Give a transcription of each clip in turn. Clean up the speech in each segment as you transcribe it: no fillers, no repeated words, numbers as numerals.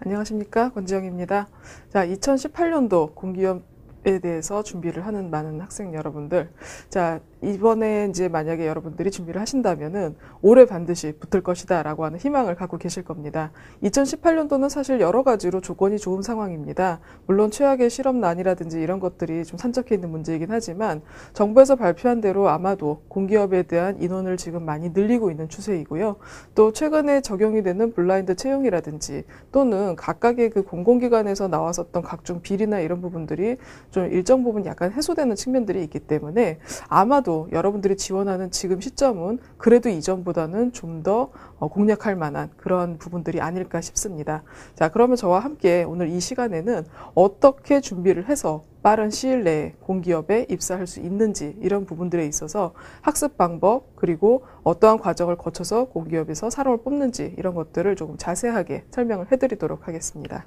안녕하십니까, 권지영입니다. 자, 2018년도 공기업에 대해서 준비를 하는 많은 학생 여러분들, 자, 이번에 이제 만약에 여러분들이 준비를 하신다면은 올해 반드시 붙을 것이다 라고 하는 희망을 갖고 계실 겁니다. 2018년도는 사실 여러 가지로 조건이 좋은 상황입니다. 물론 최악의 실업난이라든지 이런 것들이 좀 산적해 있는 문제이긴 하지만 정부에서 발표한 대로 아마도 공기업에 대한 인원을 지금 많이 늘리고 있는 추세이고요. 또 최근에 적용이 되는 블라인드 채용이라든지 또는 각각의 그 공공기관에서 나왔었던 각종 비리나 이런 부분들이 좀 일정 부분 약간 해소되는 측면들이 있기 때문에 아마도 여러분들이 지원하는 지금 시점은 그래도 이전보다는 좀 더 공략할 만한 그런 부분들이 아닐까 싶습니다. 자, 그러면 저와 함께 오늘 이 시간에는 어떻게 준비를 해서 빠른 시일 내에 공기업에 입사할 수 있는지 이런 부분들에 있어서 학습 방법 그리고 어떠한 과정을 거쳐서 공기업에서 사람을 뽑는지 이런 것들을 조금 자세하게 설명을 해드리도록 하겠습니다.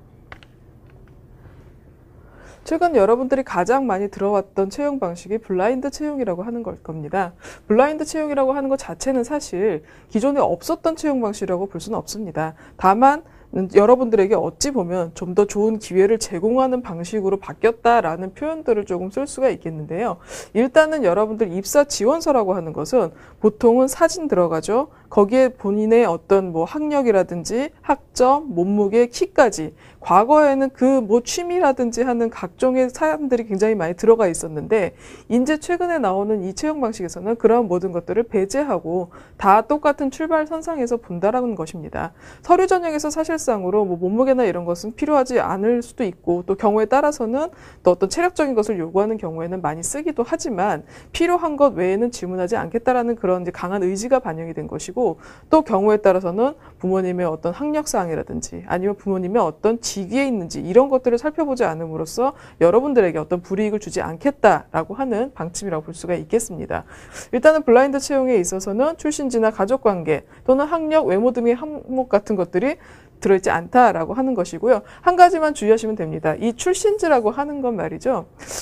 최근 여러분들이 가장 많이 들어왔던 채용 방식이 블라인드 채용이라고 하는 걸 겁니다. 블라인드 채용이라고 하는 것 자체는 사실 기존에 없었던 채용 방식이라고 볼 수는 없습니다. 다만 여러분들에게 어찌 보면 좀 더 좋은 기회를 제공하는 방식으로 바뀌었다라는 표현들을 조금 쓸 수가 있겠는데요. 일단은 여러분들 입사 지원서라고 하는 것은 보통은 사진 들어가죠. 거기에 본인의 어떤 뭐 학력이라든지 학점, 몸무게, 키까지 과거에는 그 뭐 취미라든지 하는 각종의 사람들이 굉장히 많이 들어가 있었는데 이제 최근에 나오는 이 채용 방식에서는 그런 모든 것들을 배제하고 다 똑같은 출발선상에서 본다라는 것입니다. 서류 전형에서 사실상으로 뭐 몸무게나 이런 것은 필요하지 않을 수도 있고 또 경우에 따라서는 또 어떤 체력적인 것을 요구하는 경우에는 많이 쓰기도 하지만 필요한 것 외에는 질문하지 않겠다라는 그런 이제 강한 의지가 반영이 된 것이고 또 경우에 따라서는 부모님의 어떤 학력사항이라든지 아니면 부모님의 어떤 직위에 있는지 이런 것들을 살펴보지 않음으로써 여러분들에게 어떤 불이익을 주지 않겠다라고 하는 방침이라고 볼 수가 있겠습니다. 일단은 블라인드 채용에 있어서는 출신지나 가족관계 또는 학력, 외모 등의 항목 같은 것들이 들어있지 않다라고 하는 것이고요. 한 가지만 주의하시면 됩니다. 이 출신지라고 하는 건 말이죠.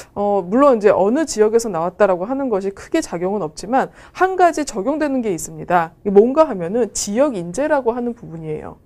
물론 이제 어느 지역에서 나왔다라고 하는 것이 크게 작용은 없지만 한 가지 적용되는 게 있습니다. 뭔가 하면은 지역 인재라고 하는 부분이에요.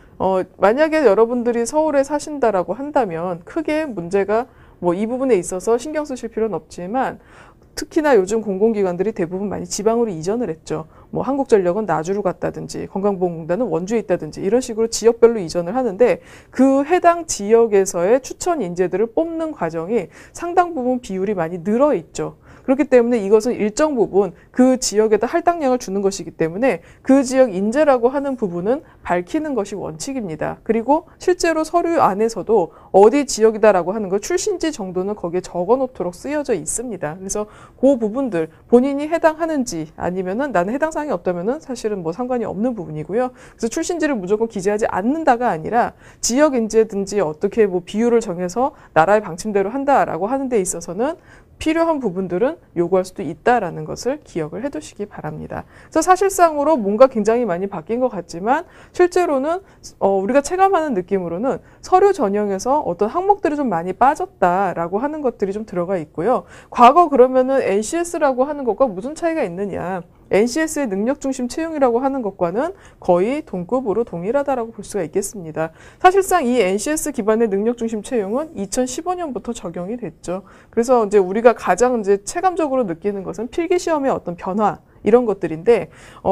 만약에 여러분들이 서울에 사신다라고 한다면 크게 문제가 뭐 이 부분에 있어서 신경 쓰실 필요는 없지만 특히나 요즘 공공기관들이 대부분 많이 지방으로 이전을 했죠. 뭐 한국전력은 나주로 갔다든지 건강보험공단은 원주에 있다든지 이런 식으로 지역별로 이전을 하는데 그 해당 지역에서의 추천 인재들을 뽑는 과정이 상당 부분 비율이 많이 늘어 있죠. 그렇기 때문에 이것은 일정 부분 그 지역에다 할당량을 주는 것이기 때문에 그 지역 인재라고 하는 부분은 밝히는 것이 원칙입니다. 그리고 실제로 서류 안에서도 어디 지역이다라고 하는 걸 출신지 정도는 거기에 적어 놓도록 쓰여져 있습니다. 그래서 그 부분들 본인이 해당하는지 아니면은 나는 해당 사항이 없다면은 사실은 뭐 상관이 없는 부분이고요. 그래서 출신지를 무조건 기재하지 않는다가 아니라 지역 인재든지 어떻게 뭐 비율을 정해서 나라의 방침대로 한다라고 하는 데 있어서는 필요한 부분들은 요구할 수도 있다라는 것을 기억을 해두시기 바랍니다. 그래서 사실상으로 뭔가 굉장히 많이 바뀐 것 같지만 실제로는 우리가 체감하는 느낌으로는 서류 전형에서 어떤 항목들이 좀 많이 빠졌다라고 하는 것들이 좀 들어가 있고요. 과거 그러면은 NCS라고 하는 것과 무슨 차이가 있느냐? NCS의 능력 중심 채용이라고 하는 것과는 거의 동급으로 동일하다라고 볼 수가 있겠습니다. 사실상 이 NCS 기반의 능력 중심 채용은 2015년부터 적용이 됐죠. 그래서 이제 우리가 가장 이제 체감적으로 느끼는 것은 필기 시험의 어떤 변화 이런 것들인데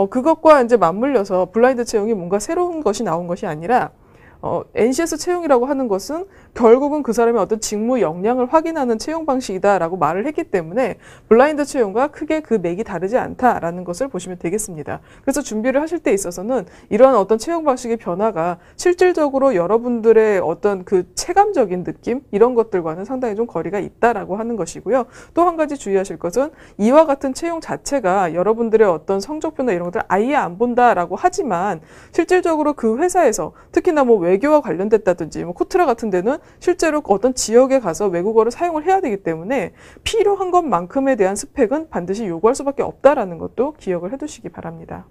그것과 이제 맞물려서 블라인드 채용이 뭔가 새로운 것이 나온 것이 아니라 NCS 채용이라고 하는 것은 결국은 그 사람의 어떤 직무 역량을 확인하는 채용 방식이다라고 말을 했기 때문에 블라인드 채용과 크게 그 맥이 다르지 않다라는 것을 보시면 되겠습니다. 그래서 준비를 하실 때 있어서는 이러한 어떤 채용 방식의 변화가 실질적으로 여러분들의 어떤 그 체감적인 느낌 이런 것들과는 상당히 좀 거리가 있다라고 하는 것이고요. 또 한 가지 주의하실 것은 이와 같은 채용 자체가 여러분들의 어떤 성적표나 이런 것들을 아예 안 본다라고 하지만 실질적으로 그 회사에서 특히나 뭐 외교와 관련됐다든지 뭐 코트라 같은 데는 실제로 어떤 지역에 가서 외국어를 사용을 해야 되기 때문에 필요한 것만큼에 대한 스펙은 반드시 요구할 수밖에 없다라는 것도 기억을 해두시기 바랍니다.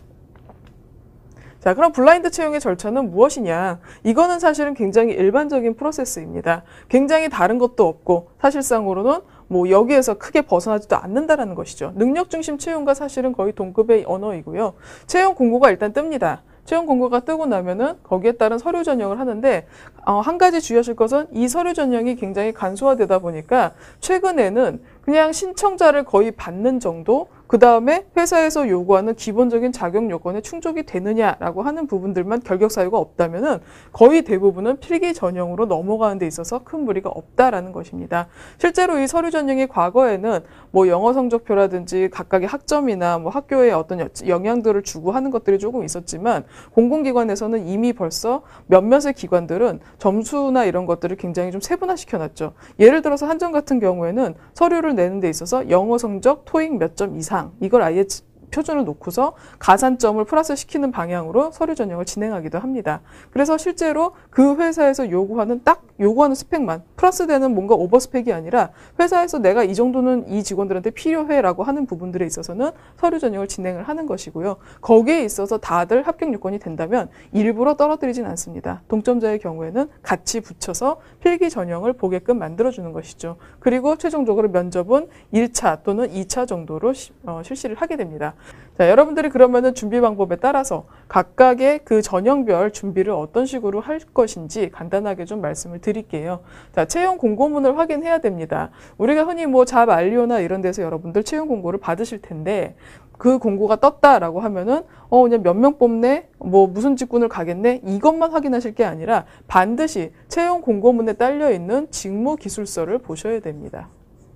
자, 그럼 블라인드 채용의 절차는 무엇이냐? 이거는 사실은 굉장히 일반적인 프로세스입니다. 굉장히 다른 것도 없고 사실상으로는 뭐 여기에서 크게 벗어나지도 않는다라는 것이죠. 능력 중심 채용과 사실은 거의 동급의 언어이고요. 채용 공고가 일단 뜹니다. 채용 공고가 뜨고 나면은 거기에 따른 서류 전형을 하는데 한 가지 주의하실 것은 이 서류 전형이 굉장히 간소화되다 보니까 최근에는 그냥 신청자를 거의 받는 정도, 그 다음에 회사에서 요구하는 기본적인 자격 요건에 충족이 되느냐라고 하는 부분들만 결격 사유가 없다면은 거의 대부분은 필기 전형으로 넘어가는 데 있어서 큰 무리가 없다라는 것입니다. 실제로 이 서류 전형이 과거에는 뭐 영어 성적표라든지 각각의 학점이나 뭐 학교의 어떤 영향들을 주고 하는 것들이 조금 있었지만 공공기관에서는 이미 벌써 몇몇의 기관들은 점수나 이런 것들을 굉장히 좀 세분화시켜놨죠. 예를 들어서 한전 같은 경우에는 서류를 내는 데 있어서 영어 성적, 토익 몇 점 이상 이걸 아예 표준을 놓고서 가산점을 플러스 시키는 방향으로 서류 전형을 진행하기도 합니다. 그래서 실제로 그 회사에서 요구하는 스펙만 플러스되는 뭔가 오버스펙이 아니라 회사에서 내가 이 정도는 이 직원들한테 필요해라고 하는 부분들에 있어서는 서류 전형을 진행을 하는 것이고요. 거기에 있어서 다들 합격 요건이 된다면 일부러 떨어뜨리진 않습니다. 동점자의 경우에는 같이 붙여서 필기 전형을 보게끔 만들어주는 것이죠. 그리고 최종적으로 면접은 1차 또는 2차 정도로 실시를 하게 됩니다. 자, 여러분들이 그러면은 준비 방법에 따라서 각각의 그 전형별 준비를 어떤 식으로 할 것인지 간단하게 좀 말씀을 드릴게요. 자, 채용 공고문을 확인해야 됩니다. 우리가 흔히 뭐 잡 알리오나 이런 데서 여러분들 채용 공고를 받으실 텐데 그 공고가 떴다라고 하면은 그냥 몇 명 뽑네, 뭐 무슨 직군을 가겠네 이것만 확인하실 게 아니라 반드시 채용 공고문에 딸려 있는 직무 기술서를 보셔야 됩니다.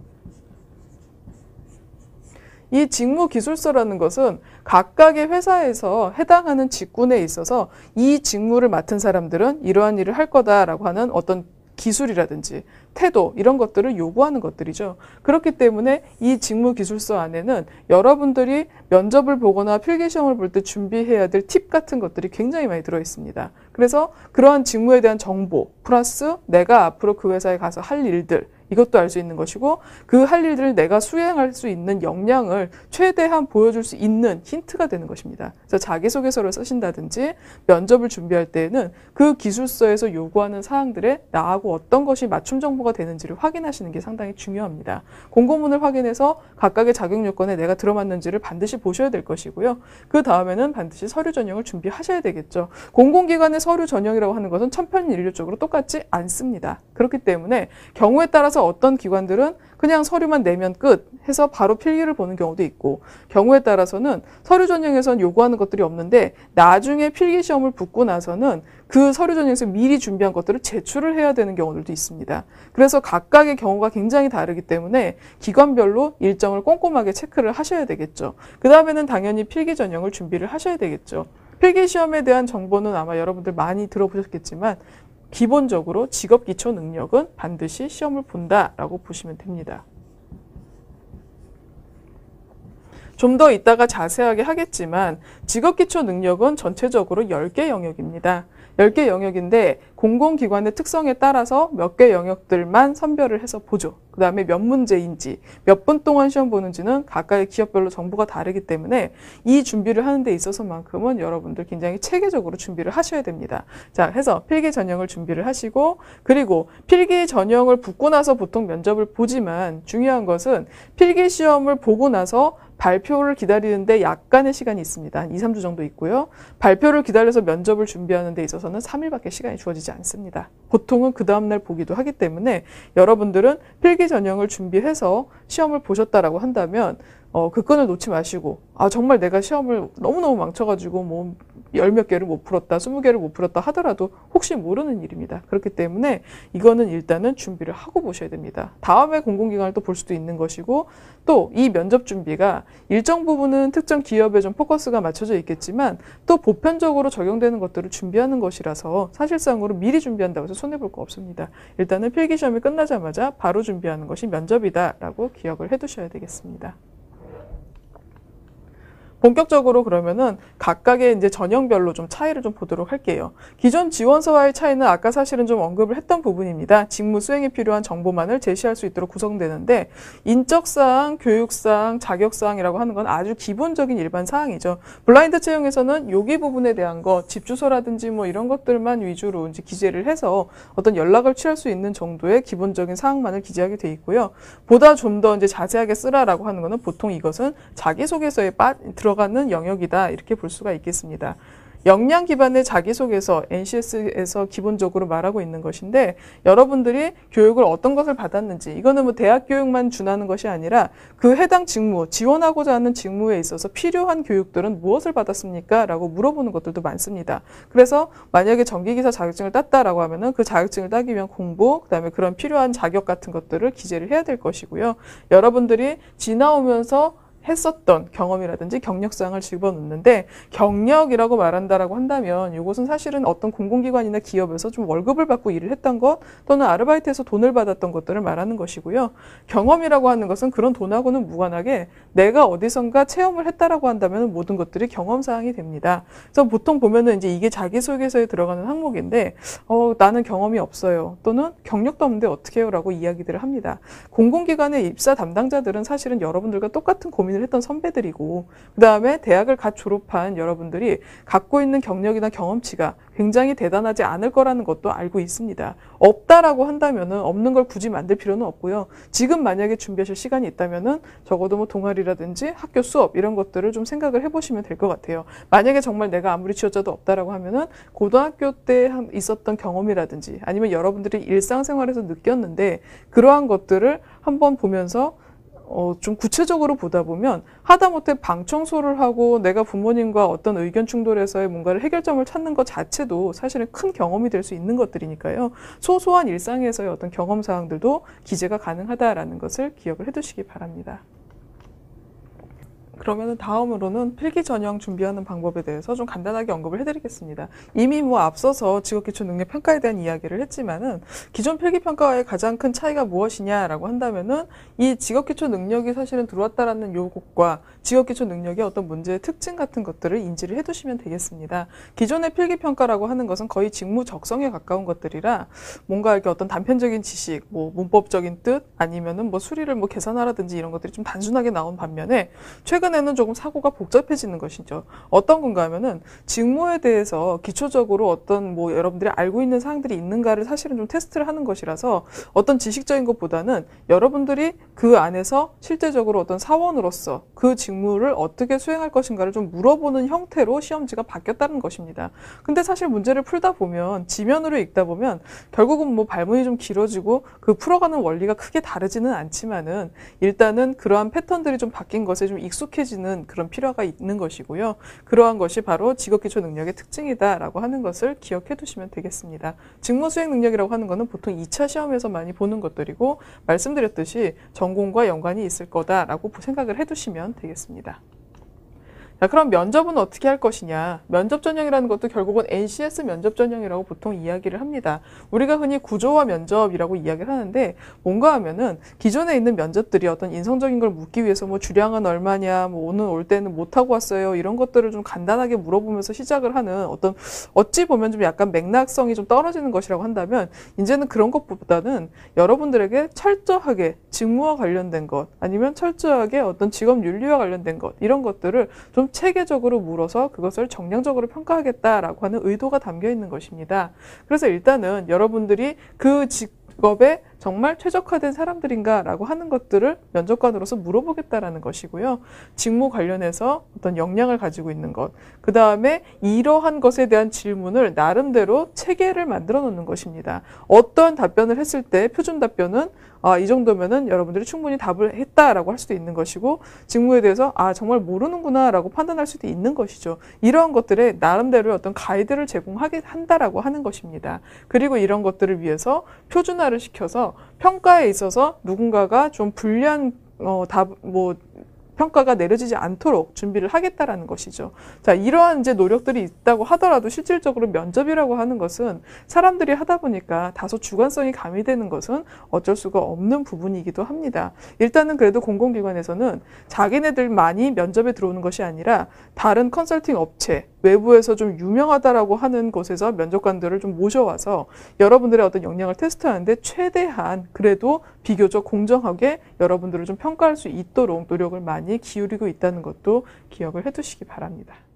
이 직무기술서라는 것은 각각의 회사에서 해당하는 직군에 있어서 이 직무를 맡은 사람들은 이러한 일을 할 거다라고 하는 어떤 기술이라든지 태도 이런 것들을 요구하는 것들이죠. 그렇기 때문에 이 직무기술서 안에는 여러분들이 면접을 보거나 필기시험을 볼 때 준비해야 될 팁 같은 것들이 굉장히 많이 들어 있습니다. 그래서 그러한 직무에 대한 정보 플러스 내가 앞으로 그 회사에 가서 할 일들 이것도 알 수 있는 것이고 그 할 일들을 내가 수행할 수 있는 역량을 최대한 보여줄 수 있는 힌트가 되는 것입니다. 그래서 자기소개서를 쓰신다든지 면접을 준비할 때에는 그 기술서에서 요구하는 사항들에 나하고 어떤 것이 맞춤 정보가 되는지를 확인하시는 게 상당히 중요합니다. 공고문을 확인해서 각각의 자격 요건에 내가 들어맞는지를 반드시 보셔야 될 것이고요. 그 다음에는 반드시 서류 전형을 준비하셔야 되겠죠. 공공기관의 서류 전형이라고 하는 것은 천편일률적으로 똑같지 않습니다. 그렇기 때문에 경우에 따라서 어떤 기관들은 그냥 서류만 내면 끝 해서 바로 필기를 보는 경우도 있고 경우에 따라서는 서류 전형에서는 요구하는 것들이 없는데 나중에 필기 시험을 붙고 나서는 그 서류 전형에서 미리 준비한 것들을 제출을 해야 되는 경우들도 있습니다. 그래서 각각의 경우가 굉장히 다르기 때문에 기관별로 일정을 꼼꼼하게 체크를 하셔야 되겠죠. 그 다음에는 당연히 필기 전형을 준비를 하셔야 되겠죠. 필기 시험에 대한 정보는 아마 여러분들 많이 들어보셨겠지만 기본적으로 직업기초 능력은 반드시 시험을 본다라고 보시면 됩니다. 좀 더 이따가 자세하게 하겠지만 직업기초 능력은 전체적으로 10개 영역입니다. 10개 영역인데 공공기관의 특성에 따라서 몇 개 영역들만 선별을 해서 보죠. 그 다음에 몇 문제인지, 몇 분 동안 시험 보는지는 각각의 기업별로 정보가 다르기 때문에 이 준비를 하는 데 있어서만큼은 여러분들 굉장히 체계적으로 준비를 하셔야 됩니다. 자, 해서 필기 전형을 준비를 하시고 그리고 필기 전형을 붙고 나서 보통 면접을 보지만 중요한 것은 필기 시험을 보고 나서 발표를 기다리는데 약간의 시간이 있습니다. 한 2, 3주 정도 있고요. 발표를 기다려서 면접을 준비하는 데 있어서는 3일밖에 시간이 주어지지 않습니다. 보통은 그 다음날 보기도 하기 때문에 여러분들은 필기 전형을 준비해서 시험을 보셨다라고 한다면 그 끈을 놓지 마시고 정말 내가 시험을 너무너무 망쳐가지고 뭐 10몇 개를 못 풀었다, 20개를 못 풀었다 하더라도 혹시 모르는 일입니다. 그렇기 때문에 이거는 일단은 준비를 하고 보셔야 됩니다. 다음에 공공기관을 또 볼 수도 있는 것이고 또 이 면접 준비가 일정 부분은 특정 기업에 좀 포커스가 맞춰져 있겠지만 또 보편적으로 적용되는 것들을 준비하는 것이라서 사실상으로 미리 준비한다고 해서 손해볼 거 없습니다. 일단은 필기시험이 끝나자마자 바로 준비하는 것이 면접이다라고 기억을 해두셔야 되겠습니다. 본격적으로 그러면은 각각의 이제 전형별로 좀 차이를 좀 보도록 할게요. 기존 지원서와의 차이는 아까 사실은 좀 언급을 했던 부분입니다. 직무 수행에 필요한 정보만을 제시할 수 있도록 구성되는데 인적사항, 교육사항, 자격사항이라고 하는 건 아주 기본적인 일반 사항이죠. 블라인드 채용에서는 여기 부분에 대한 거, 집 주소라든지 뭐 이런 것들만 위주로 이제 기재를 해서 어떤 연락을 취할 수 있는 정도의 기본적인 사항만을 기재하게 돼 있고요. 보다 좀 더 이제 자세하게 쓰라라고 하는 거는 보통 이것은 자기소개서에 들어가는 영역이다 이렇게 볼 수가 있겠습니다. 역량 기반의 자기소개서, NCS에서 기본적으로 말하고 있는 것인데 여러분들이 교육을 어떤 것을 받았는지 이거는 뭐 대학 교육만 준하는 것이 아니라 그 해당 직무, 지원하고자 하는 직무에 있어서 필요한 교육들은 무엇을 받았습니까? 라고 물어보는 것들도 많습니다. 그래서 만약에 전기기사 자격증을 땄다라고 하면은 그 자격증을 따기 위한 공부, 그다음에 그런 필요한 자격 같은 것들을 기재를 해야 될 것이고요. 여러분들이 지나오면서 했었던 경험이라든지 경력사항을 집어넣는데 경력이라고 말한다라고 한다면 이것은 사실은 어떤 공공기관이나 기업에서 좀 월급을 받고 일을 했던 것 또는 아르바이트에서 돈을 받았던 것들을 말하는 것이고요. 경험이라고 하는 것은 그런 돈하고는 무관하게 내가 어디선가 체험을 했다라고 한다면 모든 것들이 경험사항이 됩니다. 그래서 보통 보면은 이제 이게 자기소개서에 들어가는 항목인데 나는 경험이 없어요. 또는 경력도 없는데 어떻게 해요? 라고 이야기들을 합니다. 공공기관의 입사 담당자들은 사실은 여러분들과 똑같은 고민을 했던 선배들이고 그 다음에 대학을 갓 졸업한 여러분들이 갖고 있는 경력이나 경험치가 굉장히 대단하지 않을 거라는 것도 알고 있습니다. 없다라고 한다면은 없는 걸 굳이 만들 필요는 없고요. 지금 만약에 준비하실 시간이 있다면은 적어도 뭐 동아리라든지 학교 수업 이런 것들을 좀 생각을 해보시면 될 것 같아요. 만약에 정말 내가 아무리 지어져도 없다라고 하면은 고등학교 때 있었던 경험이라든지 아니면 여러분들이 일상생활에서 느꼈는데 그러한 것들을 한번 보면서 좀 구체적으로 보다 보면 하다못해 방 청소를 하고 내가 부모님과 어떤 의견 충돌에서의 뭔가를 해결점을 찾는 것 자체도 사실은 큰 경험이 될 수 있는 것들이니까요. 소소한 일상에서의 어떤 경험 사항들도 기재가 가능하다라는 것을 기억을 해두시기 바랍니다. 그러면 다음으로는 필기 전형 준비하는 방법에 대해서 좀 간단하게 언급을 해드리겠습니다. 이미 뭐 앞서서 직업기초 능력 평가에 대한 이야기를 했지만은 기존 필기 평가와의 가장 큰 차이가 무엇이냐라고 한다면은 이 직업기초 능력이 사실은 들어왔다라는 요것과 직업기초 능력의 어떤 문제의 특징 같은 것들을 인지를 해두시면 되겠습니다. 기존의 필기 평가라고 하는 것은 거의 직무 적성에 가까운 것들이라 뭔가 이렇게 어떤 단편적인 지식, 뭐 문법적인 뜻 아니면은 뭐 수리를 뭐 계산하라든지 이런 것들이 좀 단순하게 나온 반면에 최근에는 조금 사고가 복잡해지는 것이죠. 어떤 건가 하면은 직무에 대해서 기초적으로 어떤 뭐 여러분들이 알고 있는 사항들이 있는가를 사실은 좀 테스트를 하는 것이라서 어떤 지식적인 것보다는 여러분들이 그 안에서 실제적으로 어떤 사원으로서 그 직무를 어떻게 수행할 것인가를 좀 물어보는 형태로 시험지가 바뀌었다는 것입니다. 근데 사실 문제를 풀다 보면 지면으로 읽다 보면 결국은 뭐 발문이 좀 길어지고 그 풀어가는 원리가 크게 다르지는 않지만은 일단은 그러한 패턴들이 좀 바뀐 것에 좀 익숙해지는 그런 필요가 있는 것이고요. 그러한 것이 바로 직업기초 능력의 특징이다라고 하는 것을 기억해 두시면 되겠습니다. 직무 수행 능력이라고 하는 것은 보통 2차 시험에서 많이 보는 것들이고 말씀드렸듯이 전공과 연관이 있을 거다라고 생각을 해 두시면 되겠습니다. 자, 그럼 면접은 어떻게 할 것이냐? 면접 전형이라는 것도 결국은 NCS 면접 전형이라고 보통 이야기를 합니다. 우리가 흔히 구조화 면접이라고 이야기를 하는데 뭔가 하면은 기존에 있는 면접들이 어떤 인성적인 걸 묻기 위해서 뭐 주량은 얼마냐, 뭐 오늘 올 때는 못 하고 왔어요. 이런 것들을 좀 간단하게 물어보면서 시작을 하는 어떤 어찌 보면 좀 약간 맥락성이 좀 떨어지는 것이라고 한다면 이제는 그런 것보다는 여러분들에게 철저하게 직무와 관련된 것 아니면 철저하게 어떤 직업 윤리와 관련된 것 이런 것들을 좀 체계적으로 물어서 그것을 정량적으로 평가하겠다라고 하는 의도가 담겨 있는 것입니다. 그래서 일단은 여러분들이 그 직업에 정말 최적화된 사람들인가라고 하는 것들을 면접관으로서 물어보겠다라는 것이고요. 직무 관련해서 어떤 역량을 가지고 있는 것, 그 다음에 이러한 것에 대한 질문을 나름대로 체계를 만들어 놓는 것입니다. 어떠한 답변을 했을 때 표준 답변은 이 정도면은 여러분들이 충분히 답을 했다라고 할 수도 있는 것이고 직무에 대해서 정말 모르는구나 라고 판단할 수도 있는 것이죠. 이러한 것들에 나름대로 어떤 가이드를 제공하게 한다라고 하는 것입니다. 그리고 이런 것들을 위해서 표준화를 시켜서 평가에 있어서 누군가가 좀 불리한 평가가 내려지지 않도록 준비를 하겠다라는 것이죠. 자, 이러한 이제 노력들이 있다고 하더라도 실질적으로 면접이라고 하는 것은 사람들이 하다 보니까 다소 주관성이 가미되는 것은 어쩔 수가 없는 부분이기도 합니다. 일단은 그래도 공공기관에서는 자기네들만이 면접에 들어오는 것이 아니라 다른 컨설팅 업체, 외부에서 좀 유명하다라고 하는 곳에서 면접관들을 좀 모셔와서 여러분들의 어떤 역량을 테스트하는데 최대한 그래도 비교적 공정하게 여러분들을 좀 평가할 수 있도록 노력을 많이 기울이고 있다는 것도 기억을 해두시기 바랍니다.